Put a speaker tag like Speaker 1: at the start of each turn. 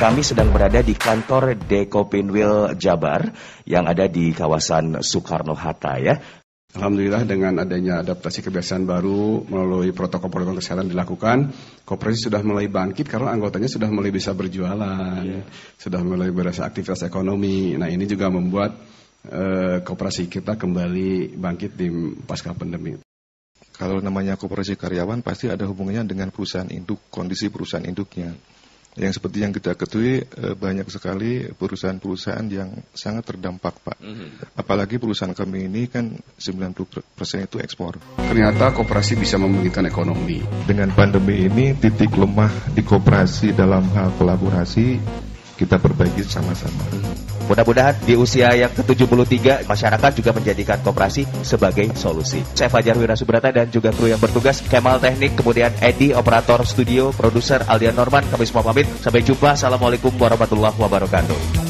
Speaker 1: kami sedang berada di kantor Dekopinwil Jabar yang ada di kawasan Soekarno-Hatta ya.
Speaker 2: Alhamdulillah dengan adanya adaptasi kebiasaan baru melalui protokol-protokol kesehatan dilakukan, koperasi sudah mulai bangkit karena anggotanya sudah mulai bisa berjualan, sudah mulai berasa aktivitas ekonomi. Nah ini juga membuat koperasi kita kembali bangkit di pasca pandemi.
Speaker 3: Kalau namanya koperasi karyawan pasti ada hubungannya dengan perusahaan induk, kondisi perusahaan induknya. Yang seperti yang kita ketahui banyak sekali perusahaan-perusahaan yang sangat terdampak, Pak. Apalagi perusahaan kami ini kan 90% itu ekspor.
Speaker 2: Ternyata koperasi bisa membangkitkan ekonomi.
Speaker 3: Dengan pandemi ini titik lemah di koperasi dalam hal kolaborasi kita perbaiki sama-sama.
Speaker 1: Mudah-mudahan di usia yang ke-73 masyarakat juga menjadikan koperasi sebagai solusi. Saya Fajar Wirasubrata dan juga kru yang bertugas, Kemal Teknik, kemudian Edi operator studio, produser Aldian Norman, kami semua pamit. Sampai jumpa. Assalamualaikum warahmatullahi wabarakatuh.